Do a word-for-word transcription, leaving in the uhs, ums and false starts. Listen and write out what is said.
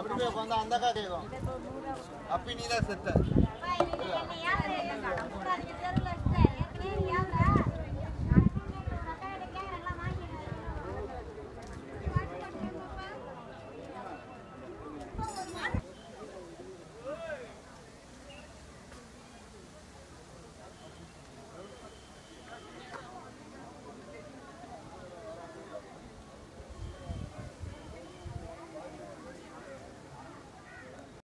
அப்படி போய் உட்காந்து அந்த அக்கா கேட்கும் அப்பி நீ தான் செத்த